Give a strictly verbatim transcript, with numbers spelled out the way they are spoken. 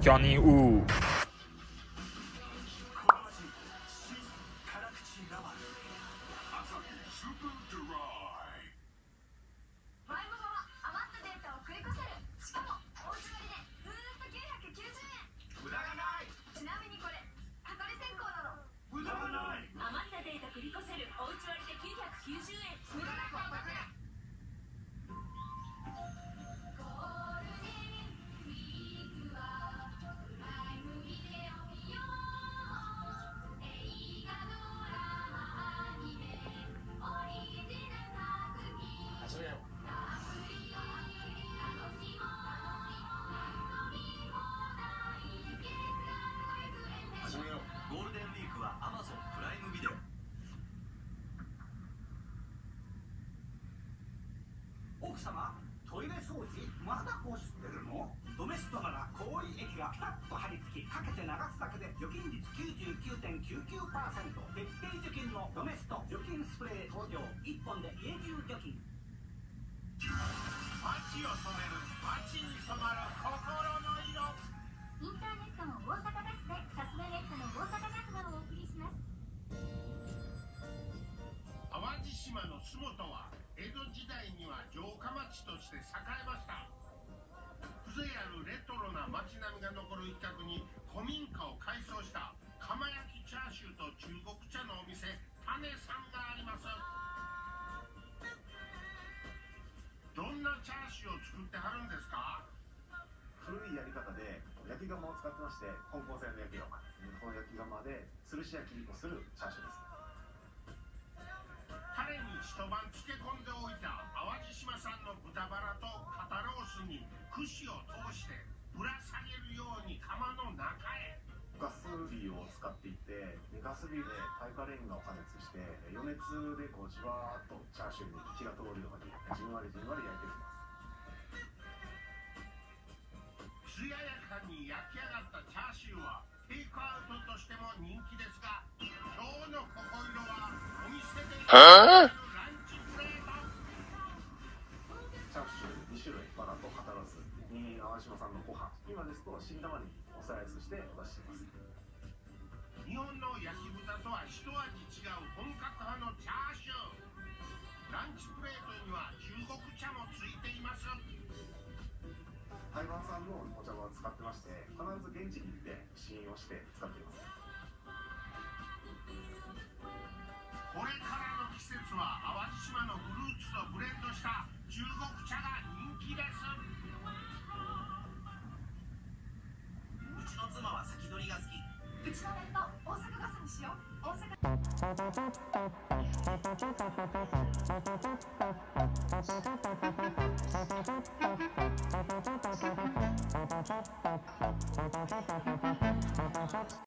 キャニーウーゴールデンウィークは アマゾン プライムビデオ。 奥様、トイレ掃除まだこすってるの？ドメストなら氷液がピタッと張り付き、かけて流すだけで除菌率 きゅうじゅうきゅうてんきゅうきゅうパーセント、 徹底除菌のドメスト除菌スプレー登場。いっぽんで家中除菌。 街を染める、街に染まる心の色。 インターネットの大阪ガスでさすがネットの大阪ガスがお送りします。 淡路島の洲本は江戸時代には城下町として栄えました。風情あるレトロな街並みが残る一角に古民家を改装した釜焼きチャーシューと中国茶のお店種さんがあります。どんなチャーシューを作ってはるんですか？ 古いやり方で焼き釜を使ってまして、香港製の焼き釜ですね。この焼き釜で吊るし焼きをするチャーシューです。 タレに一晩漬け込んでおいた淡路島産の豚バラと肩ロースに串を通してぶら下げるように釜の中へ。 ガス火を使っていて、ガス火で耐火レンガを加熱して、余熱でこうじわーっとチャーシューに火が通るようにじんわりじんわり焼いていきます。 艶やかに焼き上がったチャーシューはテイクアウトとしても人気ですが、今日のここいろはお店でランチプレート。 チャーシューに種類、バラと肩ロースに淡路島産のご飯、今ですと新玉ねぎをスライスしてお出ししてます。 日本の焼き豚とは一味違う本格派のチャーシュー。ランチプレートには中国茶もついています。 台湾産のお茶葉を使ってまして、必ず現地に行って試飲をして使っています。 これからの季節は淡路島のフルーツとブレンドした中国茶が人気です。 うちの妻は先取りが好き。 うちのネット大阪ガスにしよう。大阪